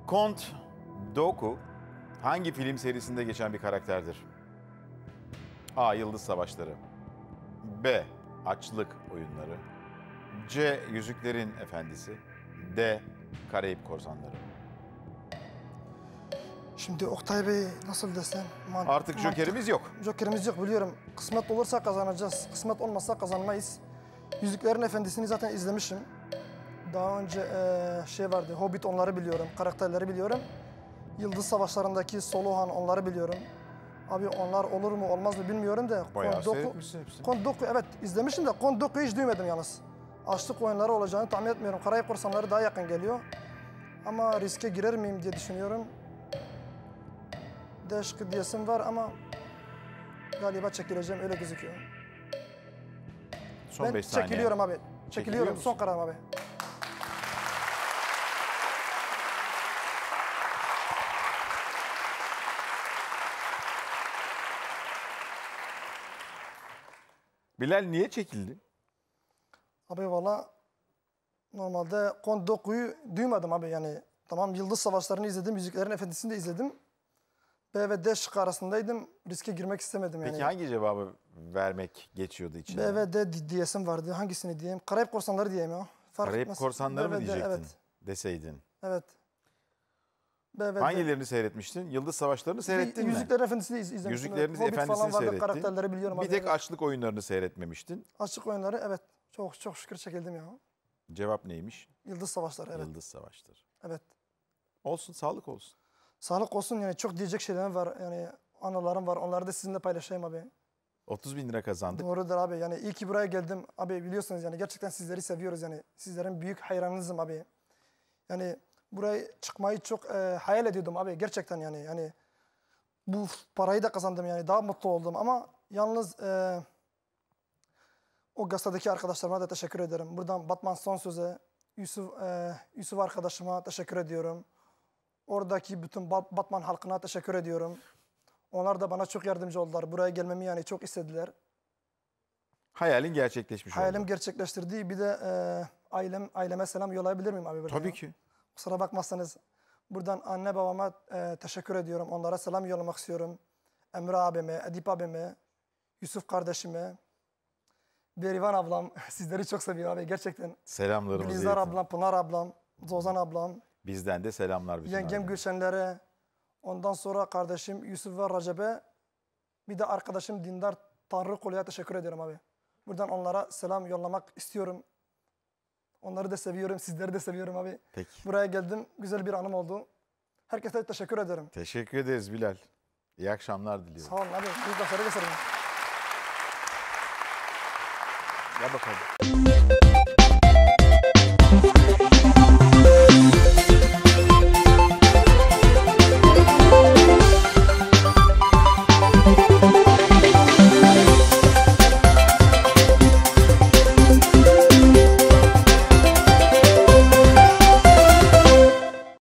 Kont Dooku hangi film serisinde geçen bir karakterdir? A. Yıldız Savaşları, B. Açlık Oyunları, C. Yüzüklerin Efendisi, D. Karayip Korsanları. Şimdi Oktay Bey nasıl desem? Artık jokerimiz yok. Jokerimiz yok biliyorum. Kısmet olursa kazanacağız. Kısmet olmazsa kazanmayız. Yüzüklerin Efendisi'ni zaten izlemişim. Daha önce şey vardı, Hobbit onları biliyorum, karakterleri biliyorum. Yıldız Savaşları'ndaki Solo Han onları biliyorum. Abi onlar olur mu olmaz mı bilmiyorum da. Bayağı seyretmişsin hepsini. Kont Dooku evet izlemişim de Kont Dooku'yu hiç duymadım yalnız. Açlık Oyunları olacağını tahmin etmiyorum. Karayip Korsanları daha yakın geliyor. Ama riske girer miyim diye düşünüyorum. D şıkkı diyesim var ama galiba çekileceğim öyle gözüküyor. Son Ben 5 saniye. çekiliyorum abi. Çekiliyor Çekiliyorum. musun? Son kararım abi. Bilal niye çekildi? Abi valla normalde Kont Dooku'yu duymadım abi yani. Tamam Yıldız Savaşları'nı izledim, Yüzüklerin Efendisi'ni de izledim. B ve D şıkkı arasındaydım. Riske girmek istemedim yani. Peki hangi cevabı vermek geçiyordu içinden? B ve D diyesim vardı. Hangisini diyeyim? Karayip Korsanları diyeyim ya. Fark Karayip etmez. Korsanları B mı ve D, diyecektin? Evet. Deseydin. Evet. B ve D. Hangilerini seyretmiştin? Yıldız Savaşları'nı seyrettin mi? Yüzüklerin Efendisi'ni izlemiştim. Yüzüklerin Hobbit Efendisi'ni falan vardı, seyrettin. karakterleri biliyorum Bir abi. tek Evet. Açlık Oyunları'nı seyretmemiştin. Açlık Oyunları evet. Çok şükür çekildim ya. Cevap neymiş? Yıldız Savaşları evet. Yıldız Savaşları. Evet. Olsun, sağlık olsun. Sağlık olsun yani çok diyecek şeylerim var yani anılarım var. Onları da sizinle paylaşayım abi. 30.000 lira kazandık. Doğrudur abi yani iyi ki buraya geldim. Abi biliyorsunuz yani gerçekten sizleri seviyoruz yani. Sizlerin büyük hayranınızım abi. Yani buraya çıkmayı çok hayal ediyordum abi gerçekten yani. Yani bu parayı da kazandım yani daha mutlu oldum ama yalnız o gazetedeki arkadaşlarıma da teşekkür ederim. Buradan Batman Son Söz'e, Yusuf arkadaşıma teşekkür ediyorum. Oradaki bütün Batman halkına teşekkür ediyorum. Onlar da bana çok yardımcı oldular. Buraya gelmemi yani çok istediler. Hayalin gerçekleşmiş Hayalim oldu. gerçekleştirdi. Bir de aileme selam yollayabilir miyim abi? Tabii ki. Kusura bakmazsanız. Buradan anne babama teşekkür ediyorum. Onlara selam yollamak istiyorum. Emre abime, Edip abime, Yusuf kardeşime, Berivan ablam. Sizleri çok seviyorum abi gerçekten. Selamlarımızı Gülizar iletin. ablam, Pınar ablam, Zozan ablam. Bizden de selamlar bütün Yengem aileye. Gülşenlere, ondan sonra kardeşim Yusuf ve Recep'e, bir de arkadaşım Dindar Tanrıkulu'ya teşekkür ediyorum abi. Buradan onlara selam yollamak istiyorum. Onları da seviyorum, sizleri de seviyorum abi. Peki. Buraya geldim, güzel bir anım oldu. Herkese teşekkür ederim. Teşekkür ederiz Bilal. İyi akşamlar diliyorum. Sağ olun abi, büyük başarı gösterin. Gel bakalım.